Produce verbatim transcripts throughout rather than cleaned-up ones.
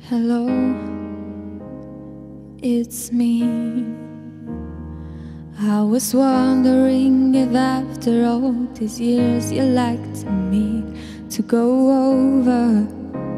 Hello, it's me. I was wondering if after all these years you'd like to meet to go over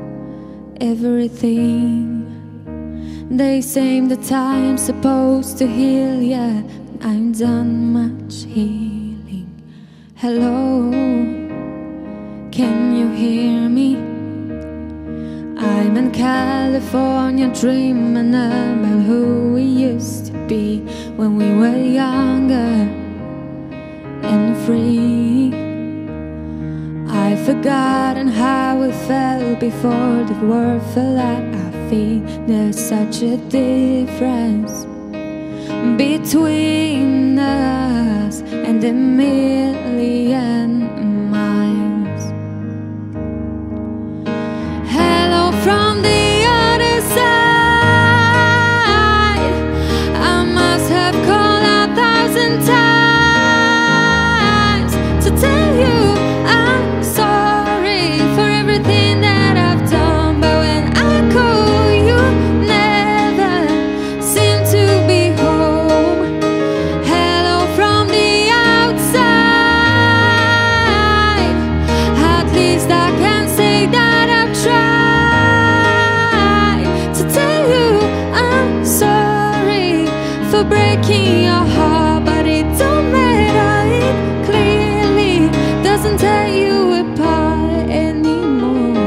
everything. They say the time's supposed to heal, yeah, I ain't done much healing. Hello, can you hear me? I'm in California dreaming about who we used to be when we were younger and free. I've forgotten how it felt before the world fell at our feet. There's such a difference between us and a million miles. Hello from the other side. I must have called a thousand times to tell you I'm sorry for everything that I've done, but when I call you never seem to be home. Hello from the outside. At least I can say that I've tried to tell you I'm sorry for breaking your heart, but it don't matter. It clearly doesn't tear you apart anymore.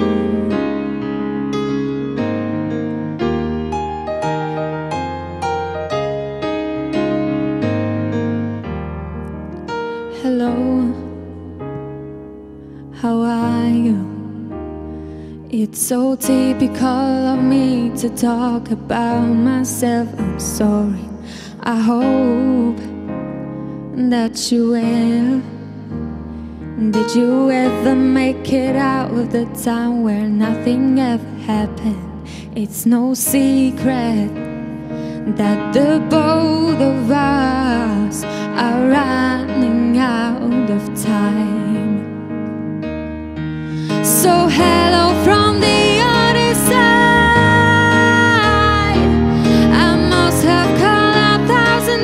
Hello, how are you? It's so typical of me to talk about myself. I'm sorry. I hope that you will. Did you ever make it out of the time where nothing ever happened? It's no secret that the both of us are running out of time. So hello from the other side. I must have called a thousand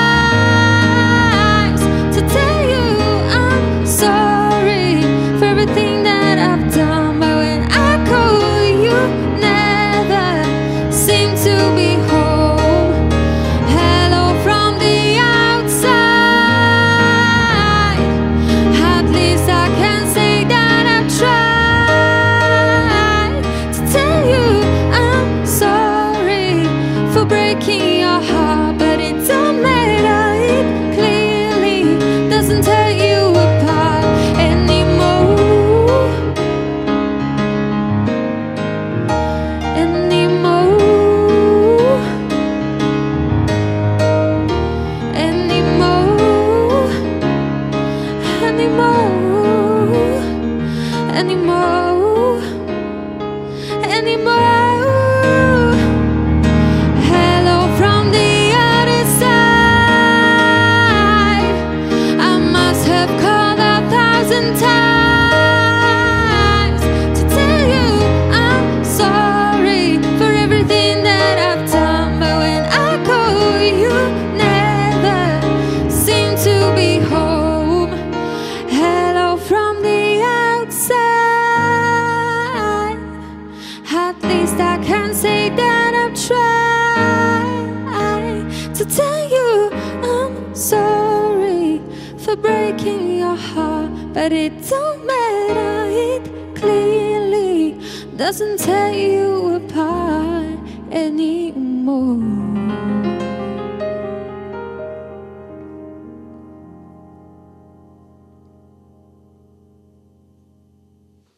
times to tell you I'm sorry for everything that I've done, but when I call you never seem to be home. Hello from the outside. At least I can say that I've tried breaking your heart, but it don't matter. It clearly doesn't tear you apart anymore. Anymore. Anymore. Anymore. Anymore. Anymore. Times to tell you I'm sorry for everything that I've done, but when I call you never seem to be home. Hello from the outside. At least I can say that I've tried to tell you I'm sorry for breaking your heart, but it don't matter. It clearly doesn't tear you apart anymore.